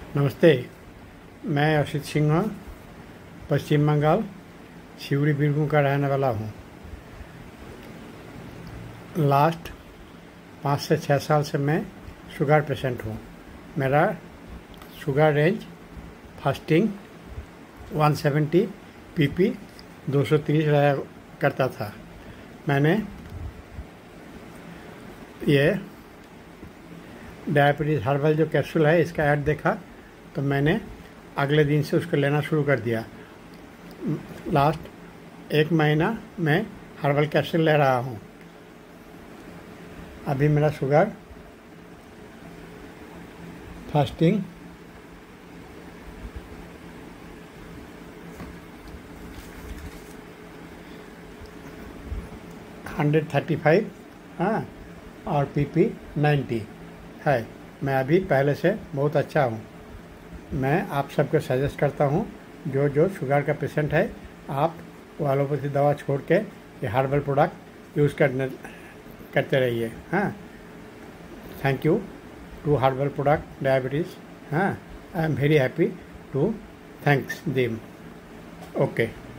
नमस्ते। मैं असित सिंह पश्चिम बंगाल शिवड़ी बीरभूम का रहने वाला हूँ। लास्ट 5 से 6 साल से मैं शुगर पेशेंट हूँ। मेरा शुगर रेंज फास्टिंग 170 पीपी 230 रहा करता था। मैंने ये डायबिटीज़ हर्बल जो कैप्सूल है इसका ऐड देखा तो मैंने अगले दिन से उसको लेना शुरू कर दिया। लास्ट 1 महीना मैं हर्बल कैप्सूल ले रहा हूँ। अभी मेरा शुगर फास्टिंग 135 हाँ और पीपी 90 है। मैं अभी पहले से बहुत अच्छा हूँ। मैं आप सबको सजेस्ट करता हूँ जो शुगर का पेशेंट है, आप एलोपैथी दवा छोड़ के ये हर्बल प्रोडक्ट यूज़ करते रहिए। हाँ, thank you to herbal product diabetes. हाँ, I am very happy to thanks them. Okay.